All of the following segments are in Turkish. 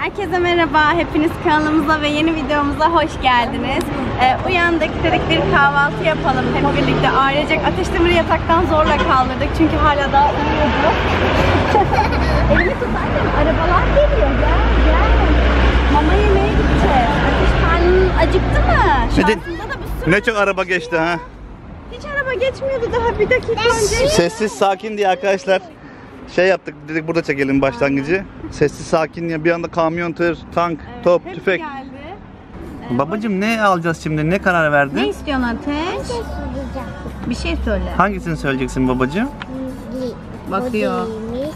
Herkese merhaba, hepiniz kanalımıza ve yeni videomuza hoş geldiniz. Uyandık, dedik bir kahvaltı yapalım hep birlikte. Ailecek Ateş Demir'i yataktan zorla kaldırdık çünkü hala daha uyuyordu. Elimi tut annem, arabalar geliyor, gel. Mama yemeğe gideceğiz. Ateş karnın acıktı mı? Şansında da bu ne çok araba geçti ha. Hiç araba geçmiyordu daha bir dakika önce. Sessiz sakin diye arkadaşlar şey yaptık, dedik burada çekelim başlangıcı. Sessiz sakin diye bir anda kamyon, tır, tank, top, tüfek. Geldi. Babacım ne alacağız şimdi? Ne karar verdin? Ne istiyorsun Ateş? Bir şey söyle. Hangisini söyleyeceksin babacım? Bakıyor.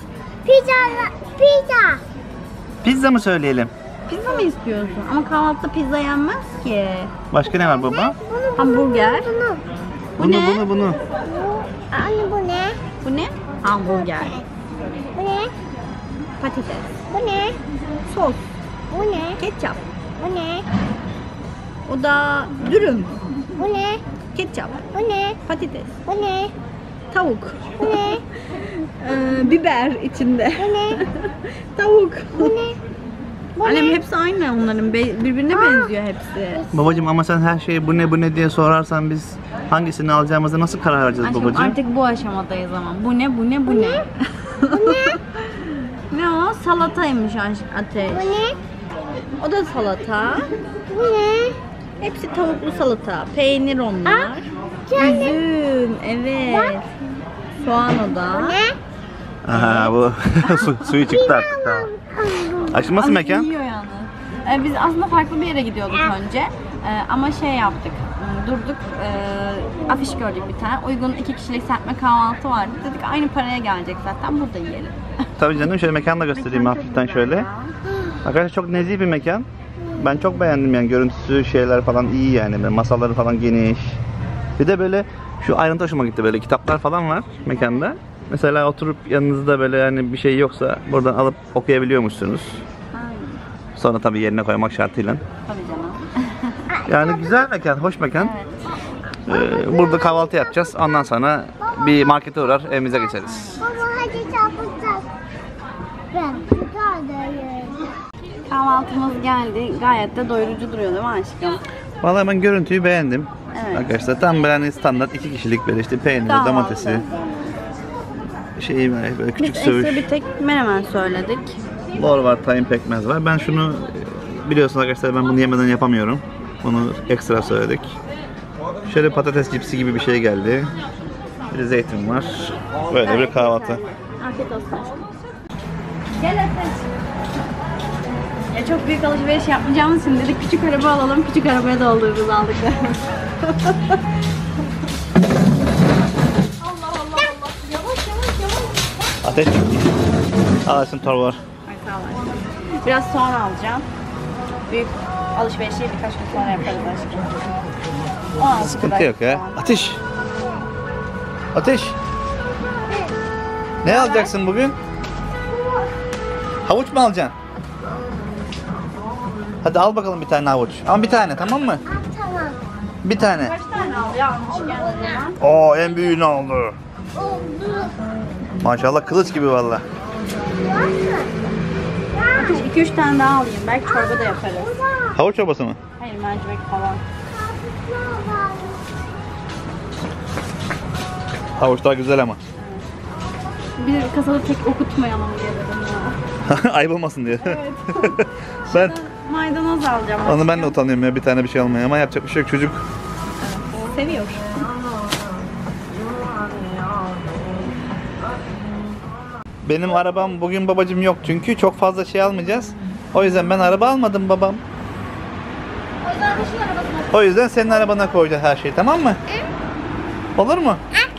Pizza. Pizza mı söyleyelim? Pizza mı istiyorsun? Ama kahvaltıda pizza yenmez ki. Başka ne var baba? Hamburger. Bu ne? Bunu. Anne bu ne? Bu ne? Hamburger. Bu ne? Patates. Bu ne? Sos. Bu ne? Ketçap. Bu ne? O da dürüm. Bu ne? Ketçap. Bu ne? Patates. Bu ne? Tavuk. Bu ne? Biber içinde. Bu ne? Tavuk. Bu ne? Bu Annem ne? hepsi aynı onların. Birbirine benziyor hepsi. Babacım ama sen her şeyi bu ne diye sorarsan biz hangisini alacağımıza nasıl karar vereceğiz Aşkım babacım? artık bu aşamadayız ama. Bu ne? Bu ne? Ne o? Salataymış Ateş. Bu ne? O da salata. Bu ne? Hepsi tavuklu salata. Peynir onlar. Yani. Üzüm. Evet. Soğan o da. Bu ne? Aha bu suyu çıktı artık. Tamam. Aşkım nasıl mekan? Yiyor yalnız. Biz aslında farklı bir yere gidiyorduk önce. Ama şey yaptık. Durduk. Afiş gördük bir tane. Uygun 2 kişilik serpme kahvaltı vardı. Dedik aynı paraya gelecek zaten. Burada yiyelim. Tabii canım, şöyle mekanı da göstereyim hafiften şöyle. Arkadaşlar çok nezih bir mekan. Ben çok beğendim yani, görüntüsü şeyler falan iyi yani. Böyle masaları falan geniş. Bir de böyle şu ayrıntı hoşuma gitti, böyle kitaplar falan var mekanda. Mesela oturup yanınızda böyle yani bir şey yoksa buradan alıp okuyabiliyormuşsunuz. Sonra tabii yerine koymak şartıyla. Tabii canım. Yani güzel mekan, hoş mekan. Burada kahvaltı yapacağız. Ondan sonra bir markete uğrar, evimize geçeriz. Baba hadi çarpacağız. Ben buradayım. Kahvaltımız geldi. Gayet de doyurucu duruyor değil mi aşkım? Vallahi ben görüntüyü beğendim. Evet. Arkadaşlar tam böyle hani standart 2 kişilik böyle işte peyniri, Kahvaltı. domatesi, şeyi böyle Biz küçük ekstra söğüş, bir tek menemen söyledik. lor var, tahin pekmez var. Ben şunu biliyorsunuz arkadaşlar, ben bunu yemeden yapamıyorum. Bunu ekstra söyledik. Şöyle patates cipsi gibi bir şey geldi. Bir de zeytin var. Böyle bir kahvaltı. Afiyet olsun aşkım. Gel Ateş. Ya çok büyük alışveriş yapmayacağımız için dedik küçük araba alalım. Küçük arabaya doldururuz aldıklarımız. Allah. Yavaş. Ateş alasın torbalar. Ay sağ ol aşkım. Biraz sonra alacağım. Büyük alışverişi birkaç gün sonra yaparız aşkım. 16 Sıkıntı lira. yok ya. Ateş. Ne alacaksın bugün? Havuç mu alacaksın? Hadi al bakalım bir tane havuç. Ama bir tane, tamam mı? Tamam. Bir tane. Kaç tane aldı ya almışken o zaman? Oo, en büyüğünü aldı. Oldu. Maşallah kılıç gibi valla. 2-3 tane daha alayım. Belki çorba da yaparız. Havuç çorbası mı? Hayır mercimek falan. Havuçlar güzel ama. Bir kasada tek okutmayalım diye dedim ya. Ayıp olmasın diye. ben Maydanoz alacağım. onu ben de utanıyorum ya, bir tane bir şey almaya, ama yapacak bir şey yok, çocuk. Seviyor. Benim arabam bugün babacım yok çünkü çok fazla şey almayacağız. O yüzden ben araba almadım babam. O yüzden senin arabana koyacağız her şeyi, tamam mı? Olur mu?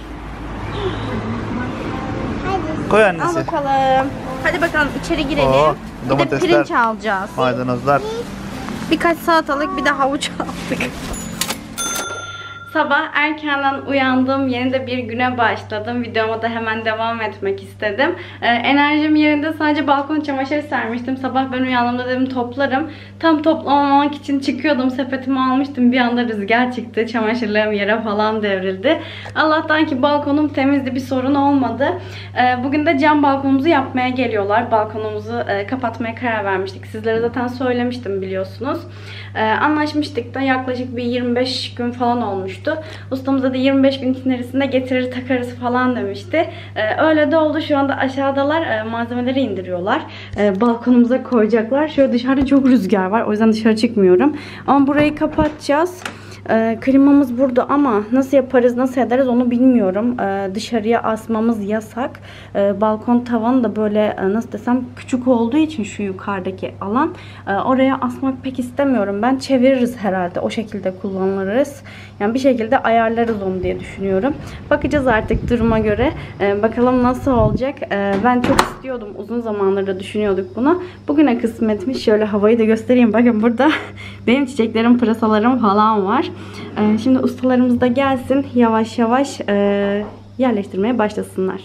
Koy Al annesi. bakalım. Hadi bakalım içeri girelim. Oo, bir de domatesler. pirinç alacağız. Maydanozlar. Birkaç salatalık bir de havuç aldık. Sabah erkenden uyandım, yeni de bir güne başladım. Videoma da hemen devam etmek istedim. Enerjim yerinde, sadece balkon çamaşırı sermiştim. Sabah ben uyandığımda dedim toplarım. Tam toplamamak için çıkıyordum, sepetimi almıştım. Bir anda rüzgar çıktı, çamaşırlarım yere falan devrildi. Allah'tan ki balkonum temizdi, bir sorun olmadı. Bugün de cam balkonumuzu yapmaya geliyorlar. Balkonumuzu kapatmaya karar vermiştik. Sizlere zaten söylemiştim biliyorsunuz. Anlaşmıştık da yaklaşık bir 25 gün falan olmuştu. Ustamıza da 25 gün içerisinde getirir takarız falan demişti. Öyle de oldu. Şu anda aşağıdalar, malzemeleri indiriyorlar. Balkonumuza koyacaklar. Şöyle dışarıda çok rüzgar var. O yüzden dışarı çıkmıyorum. Ama burayı kapatacağız. Klimamız burada ama nasıl yaparız, nasıl ederiz onu bilmiyorum. Dışarıya asmamız yasak. Balkon tavanı da böyle nasıl desem küçük olduğu için şu yukarıdaki alan, oraya asmak pek istemiyorum. Ben çeviririz herhalde. O şekilde kullanırız. Yani bir şekilde ayarlarız onu diye düşünüyorum. Bakacağız artık duruma göre. Bakalım nasıl olacak. Ben çok istiyordum. Uzun zamandır da düşünüyorduk bunu. Bugüne kısmetmiş. Şöyle havayı da göstereyim. Bakın burada benim çiçeklerim, pırasalarım falan var. Şimdi ustalarımız da gelsin. Yavaş yavaş yerleştirmeye başlasınlar.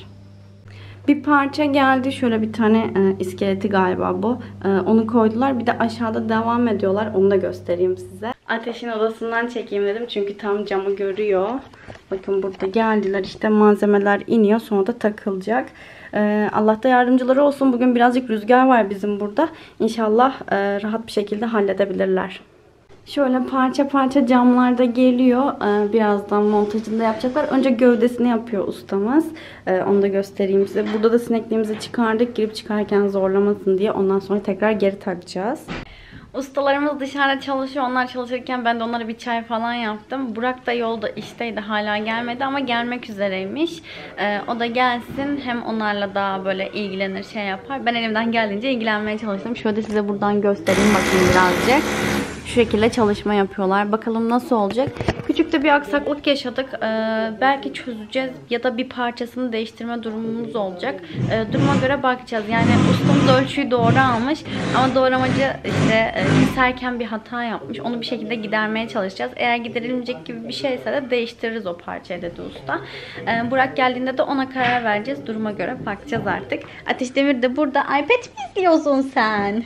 Bir parça geldi. Şöyle bir tane iskeleti galiba bu. Onu koydular. Bir de aşağıda devam ediyorlar. Onu da göstereyim size. Ateşin odasından çekeyim dedim. Çünkü tam camı görüyor. Bakın burada geldiler. İşte malzemeler iniyor. Sonra da takılacak. Allah da yardımcıları olsun. Bugün birazcık rüzgar var bizim burada. İnşallah rahat bir şekilde halledebilirler. Şöyle parça parça camlar da geliyor. Birazdan montajını da yapacaklar. Önce gövdesini yapıyor ustamız. Onu da göstereyim size. Burada da sinekliğimizi çıkardık. Girip çıkarken zorlamasın diye. Ondan sonra tekrar geri takacağız. Ustalarımız dışarıda çalışıyor. Onlar çalışırken ben de onlara bir çay falan yaptım. Burak da yolda işteydi. Hala gelmedi ama gelmek üzereymiş. O da gelsin. Hem onlarla daha böyle ilgilenir, şey yapar. Ben elimden geldiğince ilgilenmeye çalıştım. Şöyle size buradan göstereyim bakayım birazcık. Şu şekilde çalışma yapıyorlar. Bakalım nasıl olacak. Küçük de bir aksaklık yaşadık. Belki çözeceğiz ya da bir parçasını değiştirme durumumuz olacak. Duruma göre bakacağız. Yani ustamız ölçüyü doğru almış ama doğramacı işte keserken bir hata yapmış. Onu bir şekilde gidermeye çalışacağız. Eğer giderilmeyecek gibi bir şeyse de değiştiririz o parçayı dedi usta. Burak geldiğinde de ona karar vereceğiz. Duruma göre bakacağız artık. Ateş Demir de burada. iPad mi izliyorsun sen?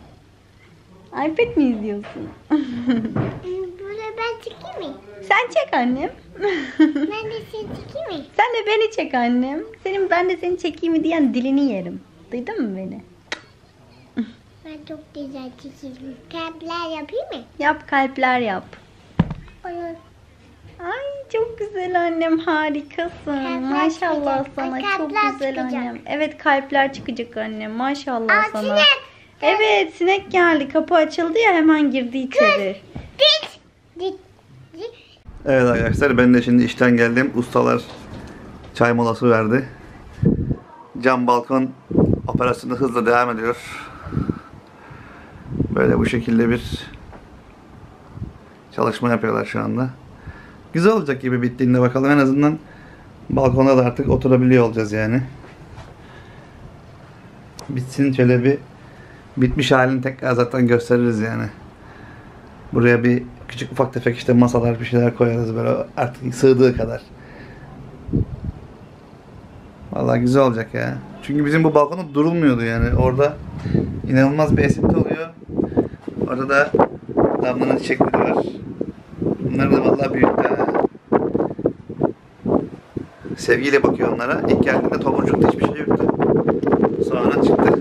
iPad mi izliyorsun? Burada ben çekeyim mi? Sen çek annem. Ben de seni çekeyim mi? Sen de beni çek annem. Ben de seni çekeyim mi diyen dilini yerim. Duydun mu beni? Ben çok güzel çekeyim. Kalpler yapayım mı? Yap, kalpler yap. Olur. Ay çok güzel annem, harikasın. Kalpler Maşallah çıkacak. sana, Ay, çok kalpler güzel çıkacak. annem. Evet, kalpler çıkacak annem, maşallah Aa, sana. sinek. Evet, sinek geldi. Kapı açıldı ya, hemen girdi içeri. Dik. Dik. Dik. Evet arkadaşlar, ben de şimdi işten geldim. Ustalar çay molası verdi. Cam balkon operasyonu hızla devam ediyor. Böyle bu şekilde bir çalışma yapıyorlar şu anda. Güzel olacak gibi bittiğinde, bakalım. En azından balkonda da artık oturabiliyor olacağız yani. Bitsin, şöyle bir bitmiş halini tekrar zaten gösteririz yani. Buraya bir küçük ufak tefek işte masalar, bir şeyler koyarız böyle artık sığdığı kadar. Vallahi güzel olacak ya. Çünkü bizim bu balkonda durulmuyordu yani. Orada inanılmaz bir esinti oluyor. Orada da damlanın çiçekleri var. Bunlar da vallahi büyük ya. Sevgiyle bakıyor onlara. İlk geldiğinde tomurcukta hiçbir şey yoktu. Sonra çıktı.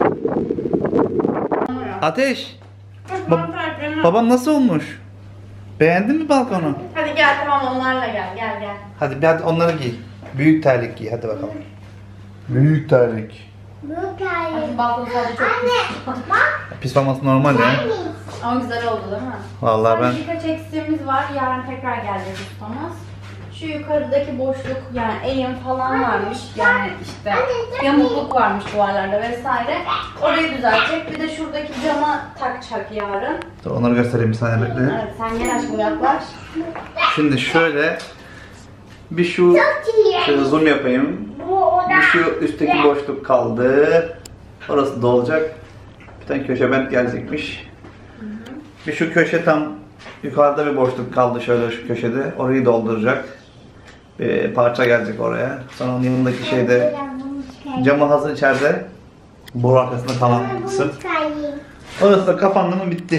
Ateş! Babam nasıl olmuş? Beğendin mi balkonu? Hadi gel, tamam, onlarla gel. Gel. Hadi onları giy. Büyük terlik giy. Hadi bakalım. Büyük terlik. Bu kalp. Balkon sadece çok Anne bak. Pis olması normal ya. ama güzel oldu değil mi? Vallahi ben Birkaç eksiğimiz var. Yarın tekrar gelecek ustamız. Şu yukarıdaki boşluk, yani eğim falan varmış. Yani işte yamukluk varmış duvarlarda vesaire. Orayı düzeltecek. Bir de şuradaki cama takacak yarın. dur, onları göstereyim bir saniye, bekle. Evet, sen gel aşkım, yaklaş. Şimdi şöyle bir şu şöyle zoom yapayım. Bu oda. Bir şu üstteki boşluk kaldı. Orası dolacak. Bir tane köşe bent gelecekmiş. Bir şu köşe tam Yukarıda bir boşluk kaldı şöyle şu köşede. Orayı dolduracak. Bir parça gelecek oraya. Sonra onun yanındaki şeyde camı hazır içeride. Boru arkasında kalan kısım. Orası da kapandı mı bitti.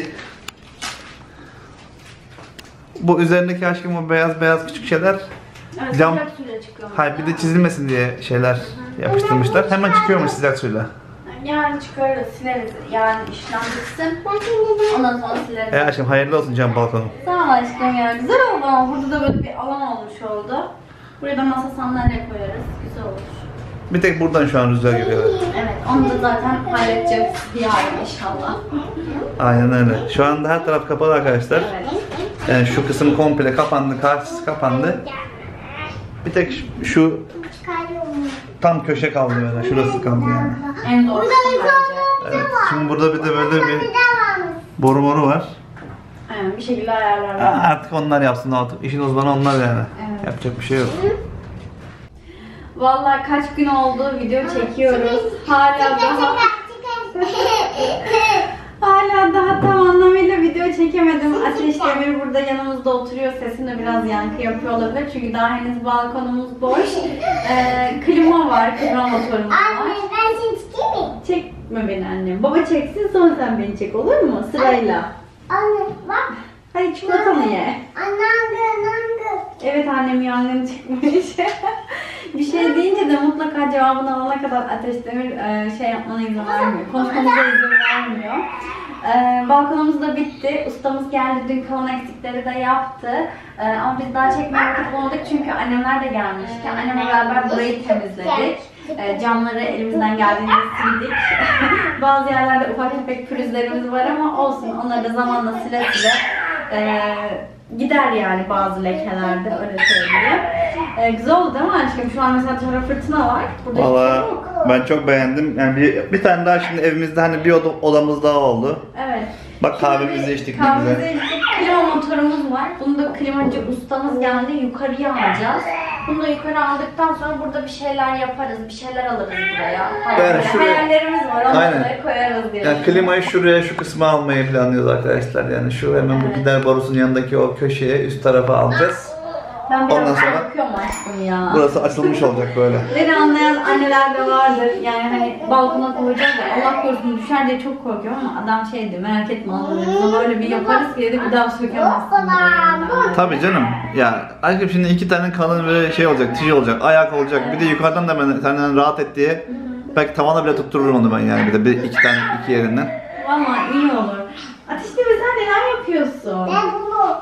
Bu üzerindeki aşkım o beyaz beyaz küçük şeyler Evet, cam. sıcak suyla çıkıyor. Hayır bir de çizilmesin diye şeyler yapıştırmışlar. Hemen çıkıyormuş sıcak suyla. Yarın çıkarırız, sileriz. Yarın işlem bitsin. Ondan sonra sileriz. Aşkım hayırlı olsun cam balkonu. Sağ ol aşkım ya. Güzel oldu ama burada da böyle bir alan olmuş oldu. Buraya da masa sandalye koyarız. Güzel olur. Bir tek buradan şu an rüzgar geliyor. Evet, onu da zaten halledeceğiz yarın inşallah. Aynen öyle. Şu anda her taraf kapalı arkadaşlar. Evet. Yani şu kısım komple kapandı, karşısı kapandı. Bir tek şu tam köşe kaldı böyle. Şurası kaldı yani. En doğrusu bence. Evet. Şimdi burada bir de böyle bir boru moru var. Aynen, bir şekilde ayarlarlar. Artık onlar yapsın artık. İşin uzmanı onlar yani. Evet. Yapacak bir şey yok. Vallahi kaç gün oldu video çekiyoruz. Hala daha tam anlamıyla video çekemedim. Ateş Demir burada yanımızda oturuyor. Sesim de biraz yankı yapıyor olabilir. Çünkü daha henüz balkonumuz boş. Klima var, klima motorumuz var. Anne ben seni çekeyim mi? Çekme beni annem. Baba çeksin sonra sen beni çek, olur mu? Sırayla. Anne bak. Hadi çikolatanı ye. Anne. Evet annem ya, annem çekmiş. Bir şey deyince de mutlaka cevabını alana kadar Ateş Demir şey yapmana izin vermiyor. Konuşmamıza izin vermiyor. Balkonumuz da bitti. Ustamız geldi. Dün kalan eksikleri de yaptı. Ama biz daha çekmeye vakit bulamadık çünkü annemler de gelmişti. Annemle beraber burayı temizledik. Camları elimizden geldiğince sildik. Bazı yerlerde ufak tefek pürüzlerimiz var ama olsun. Onları da zamanla sile sile gider yani bazı lekelerde, öyle söyleyeyim. Güzel oldu değil mi aşkım? Şu an mesela dışarı fırtına var. Burada hiçbir şey Valla yok. ben çok beğendim. Yani bir tane daha şimdi evimizde hani bir odamız daha oldu. Evet. Bak kahvemizi içtik ne Kahvemizi güzel. içtik. Klima motorumuz var. Bunu da klimacı ustamız geldi. Yukarıya alacağız. Bunu da yukarı aldıktan sonra burada bir şeyler yaparız. Bir şeyler alırız buraya. Yani şuraya- Hayallerimiz var. Onları Aynen. da koyarız diye. Yani klimayı şuraya şu kısma almayı planlıyoruz arkadaşlar. Yani şu hemen bu gider borusunun yanındaki o köşeye üst tarafa alacağız. Ben biraz Ondan sonra- korkuyorum aşkım ya. Burası açılmış olacak böyle. Beni anlayan anneler de vardır. Yani hani balkona koyacağız da Allah korusun düşer diye çok korkuyorum ama adam şeydi, merak etme anlamıyor. Ama öyle bir yaparız ki dedi, bir daha sökemezsin buraya. Tabii canım. Ya aşkım şimdi iki tane kalın böyle şey olacak, tij olacak, ayak olacak. Bir de yukarıdan da ben senden rahat et diye belki tavana bile tuttururum onu ben yani bir de iki yerinden. Vallahi iyi olur. Ateşte sen neler yapıyorsun? Ben bunu.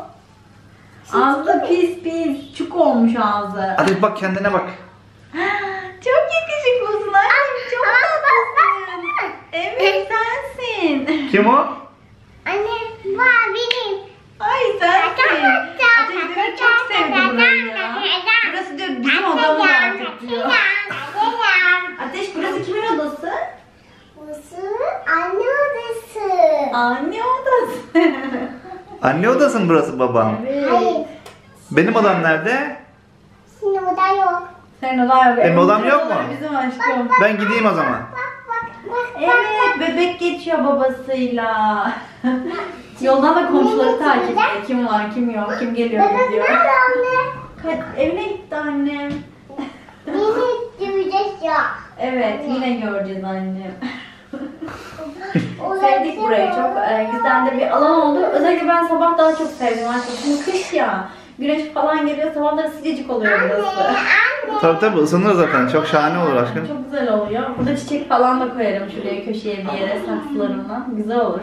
Ağzı pis pis, çuk olmuş ağzı. Hadi bak kendine bak. Çok yakışıklısın annem, çok tatlısın. Evet sensin. Kim o? Anne var benim. Ay sensin. Ateş Demir çok sevdi burayı ya. Burası diyor bizim odamız artık diyor. Ateş burası kimin odası? Burası anne odası. Anne odası. Anne odası mı burası babam? Evet. Hayır. Benim odam nerede? Şimdi oda yok. Senin odan yok. Benim odam Bizim yok mu? odalar Bizim aşkım. Ben gideyim o zaman. Bak. Evet, bebek geçiyor babasıyla. Yoldan da komşuları takip ediyor. Kim var, kim yok, kim geliyor, gidiyor. Nerede anne? Evine gitti annem. Beni duyacağız ya. Evet, yine göreceğiz annem. Sevdik burayı çok. Güzel de bir alan oldu. Özellikle ben sabah daha çok sevdim artık. Şimdi kış ya. Güneş falan geliyor, sabahları sıcacık oluyor burası. Tabii ısınır zaten. Çok şahane olur aşkım. Çok güzel oluyor. Burada çiçek falan da koyarım şuraya köşeye bir yere saksılarımla. Güzel olur.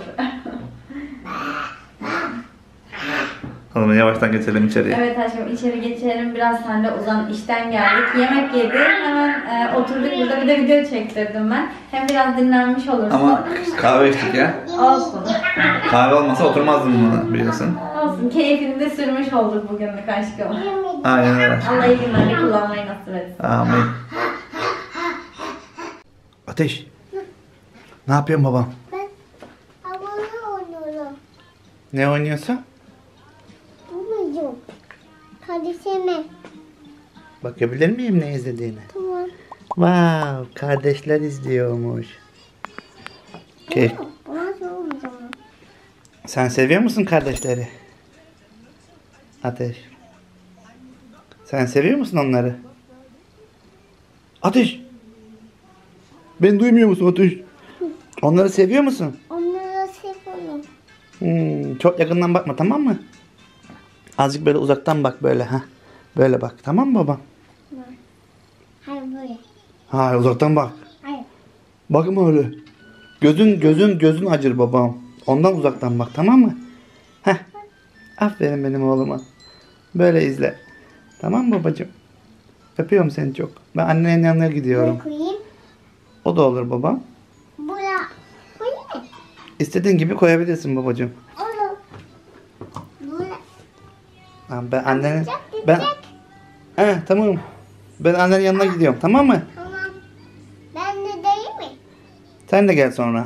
Oğlum yavaştan geçelim içeriye. Evet aşkım içeri geçelim. Biraz sen de uzan, işten geldik. Yemek yedik. Hemen oturduk burada bir de video çektirdim ben. Hem biraz dinlenmiş olursun. Ama kahve içtik ya. Olsun. Kahve olmasa oturmazdım buna biliyorsun. Olsun. Keyfini de sürmüş olduk bugünlük aşkım. Aynen öyle. Allah iyi günlerde kullanmayı nasip etsin. Amin. Ateş. Ne yapıyorsun babam? Ben abone oluyorum. Ne oynuyorsun? Bulmayacağım. Kardeşime. Bakabilir miyim ne izlediğini? Tamam. Wow, kardeşler izliyormuş. Buna sormayacağım. Sen seviyor musun kardeşleri? Ateş. Sen seviyor musun onları? Ateş. Beni duymuyor musun Ateş? Onları seviyor musun? Onları seviyorum. Çok yakından bakma, tamam mı? Azıcık böyle uzaktan bak böyle ha. Böyle bak, tamam mı baba? Hayır böyle. Hayır, uzaktan bak. Hayır. Bakma öyle. Gözün acır babam. Ondan uzaktan bak, tamam mı? Heh. Aferin benim oğluma. Böyle izle. Tamam mı babacığım? Öpüyorum seni çok. Ben annenin yanına gidiyorum. Bunu koyayım. O da olur babam. Buraya koyayım mı? İstediğin gibi koyabilirsin babacığım. Olur. Buraya. Ben annenin... Gidecek, Ben... gidecek. Tamam. Ben annenin yanına gidiyorum, tamam mı? Tamam. Ben de değil mi? Sen de gel sonra.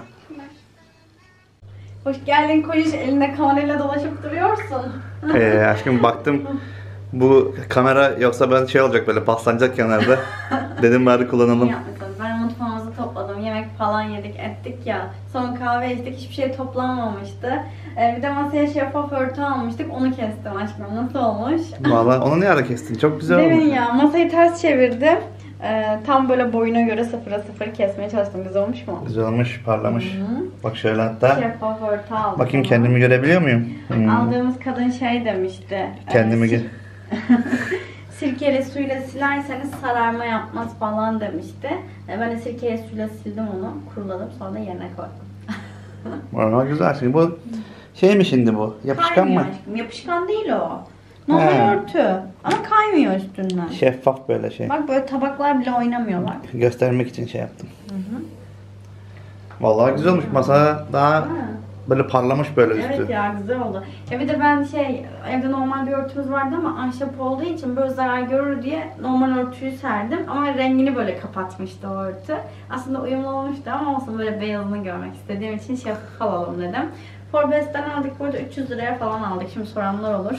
Hoş geldin Koyuş. Elinde kamerayla dolaşıp duruyorsun. Aşkım baktım bu kamera yoksa ben şey olacak böyle paslanacak kenarda. Dedim bari kullanalım. Yapmışsın. Ben mutfağımızı topladım. Yemek falan yedik ettik ya. Sonra kahve içtik. Hiçbir şey toplanmamıştı. Bir de masaya şeffaf örtü almıştık. Onu kestim aşkım. Nasıl olmuş? Vallahi onu ne ara kestin? Çok güzel Değil mi olmuş. ya? Masayı ters çevirdim. Tam böyle boyuna göre 0'a 0 kesmeye çalıştım. Güzel olmuş mu? Güzel olmuş, parlamış. Hı. Bak şöyle hatta. Şeffaf örtü aldım. Bakayım ona. kendimi görebiliyor muyum? Aldığımız kadın şey demişti. Kendimi gör. Sirkeli suyla silerseniz sararma yapmaz falan demişti. Ben de sirkeli suyla sildim onu. Kuruladım, sonra da yerine koydum. Vallahi güzel. Şimdi bu şey mi şimdi bu? Yapışkan Kaymıyor mı? aşkım. Yapışkan değil o. Normal He. örtü. Ama kaymıyor üstünden. Şeffaf böyle şey. Bak böyle tabaklar bile oynamıyorlar. Göstermek için şey yaptım. Vallahi güzel olmuş. Masa daha Ha. böyle parlamış böyle üstü. Evet ya, güzel oldu. Ya bir de ben evde normal bir örtümüz vardı ama ahşap olduğu için böyle zarar görür diye normal örtüyü serdim. Ama rengini böyle kapatmıştı o örtü. Aslında uyumlu olmuştu ama olsun, böyle beyazını görmek istediğim için şeffaf alalım dedim. Forbes'ten aldık, burada 300 liraya falan aldık. Şimdi soranlar olur.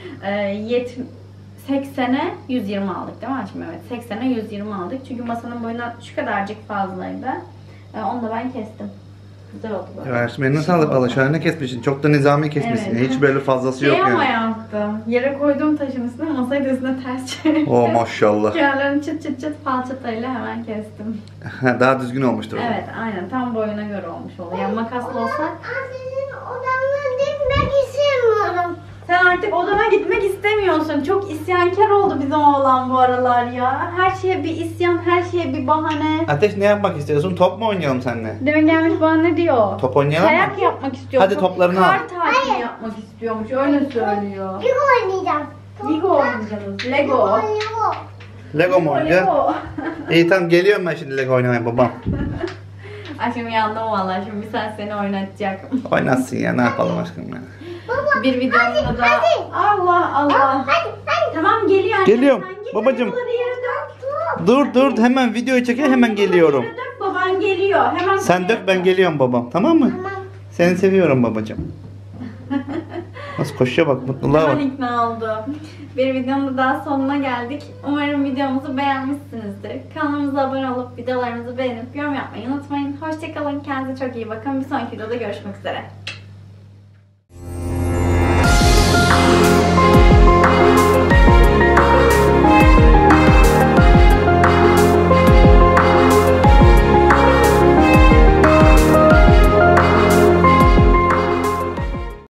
80'e 120 aldık değil mi aşkım? Evet, 80'e 120 aldık. Çünkü masanın boyundan şu kadarcık fazlaydı. Onu da ben kestim. Güzel oldu böyle. Evet, şimdi eline sağlık valla. Şahane kesmişsin. Çok da nizami kesmişsin. Evet. Hiç böyle fazlası yok Ama yani. yaptım. Yere koyduğum taşın üstüne, masayı da üstüne ters çevirdim. Oh maşallah. Kenarlarını çıt çıt çıt falçatayla hemen kestim. Daha düzgün olmuştur o zaman. Evet, aynen. Tam boyuna göre olmuş oluyor. Yani makaslı olsa... Senin odandan gitmek istemiyorum. Sen artık odana gitmek istemiyorsun. Çok isyankar oldu bizim oğlan bu aralar ya. Her şeye bir isyan, her şeye bir bahane. Ateş, ne yapmak istiyorsun? Top mu oynayalım seninle? Demin gelmiş bana ne diyor? Top oynayalım mı? Kayak yapmak istiyor. Hadi toplarını al. Kar tatili yapmak istiyormuş. Öyle söylüyor. Bir oynayacağım. Lego oynayacaksınız. Lego. Lego. Lego mu oynayacağız? Lego. İyi tamam, geliyorum ben şimdi Lego oynamaya babam. Aşkım yandım vallahi, şimdi bir saat seni oynatacak. Oynatsın ya, ne yapalım aşkım ya. Bir videomda da... Allah Allah. Hadi. Tamam, geliyor annem. Geliyorum. Sen git, Babacım. arabaları yere dök. Dur hemen videoyu çeker, hemen geliyorum. Yere dök, baban geliyor. Hemen Sen dök, ben geliyorum babam, tamam mı? Tamam. Seni seviyorum babacığım. Nasıl koşuyor bak, mutluluğa bak. Hemen ikna oldu. Bir videonun daha sonuna geldik. Umarım videomuzu beğenmişsinizdir. Kanalımıza abone olup videolarımızı beğenip yorum yapmayı unutmayın. Hoşçakalın. Kendinize çok iyi bakın. Bir sonraki videoda görüşmek üzere.